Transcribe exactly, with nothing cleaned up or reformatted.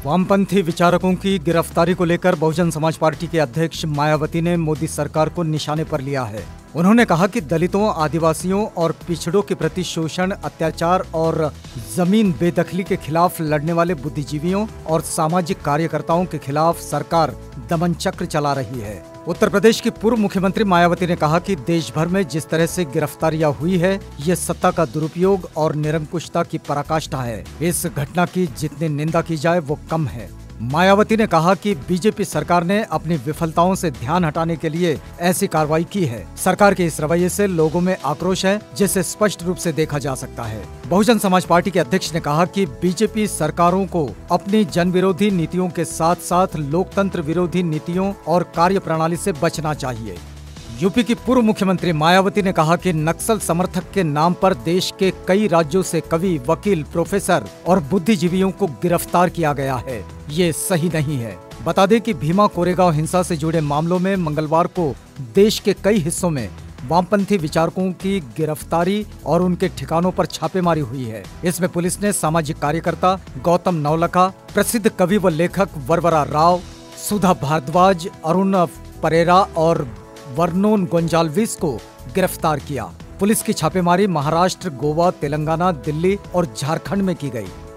वामपंथी विचारकों की गिरफ्तारी को लेकर बहुजन समाज पार्टी के अध्यक्ष मायावती ने मोदी सरकार को निशाने पर लिया है। उन्होंने कहा कि दलितों, आदिवासियों और पिछड़ों के प्रति शोषण, अत्याचार और जमीन बेदखली के खिलाफ लड़ने वाले बुद्धिजीवियों और सामाजिक कार्यकर्ताओं के खिलाफ सरकार दमन चक्र चला रही है। उत्तर प्रदेश की पूर्व मुख्यमंत्री मायावती ने कहा कि देश भर में जिस तरह से गिरफ्तारियां हुई है, ये सत्ता का दुरुपयोग और निरंकुशता की पराकाष्ठा है। इस घटना की जितनी निंदा की जाए वो कम है। मायावती ने कहा कि बीजेपी सरकार ने अपनी विफलताओं से ध्यान हटाने के लिए ऐसी कार्रवाई की है। सरकार के इस रवैये से लोगों में आक्रोश है, जिसे स्पष्ट रूप से देखा जा सकता है। बहुजन समाज पार्टी के अध्यक्ष ने कहा कि बीजेपी सरकारों को अपनी जन विरोधी नीतियों के साथ साथ लोकतंत्र विरोधी नीतियों और कार्यप्रणाली से बचना चाहिए। यूपी की पूर्व मुख्यमंत्री मायावती ने कहा कि नक्सल समर्थक के नाम पर देश के कई राज्यों से कवि, वकील, प्रोफेसर और बुद्धिजीवियों को गिरफ्तार किया गया है। ये सही नहीं है। बता दें कि भीमा कोरेगांव हिंसा से जुड़े मामलों में मंगलवार को देश के कई हिस्सों में वामपंथी विचारकों की गिरफ्तारी और उनके ठिकानों पर छापेमारी हुई है। इसमें पुलिस ने सामाजिक कार्यकर्ता गौतम नवलखा, प्रसिद्ध कवि व लेखक वरवरा राव, सुधा भारद्वाज, अरुण परेरा और वर्नोन गोंजाल्विस को गिरफ्तार किया। पुलिस की छापेमारी महाराष्ट्र, गोवा, तेलंगाना, दिल्ली और झारखंड में की गई।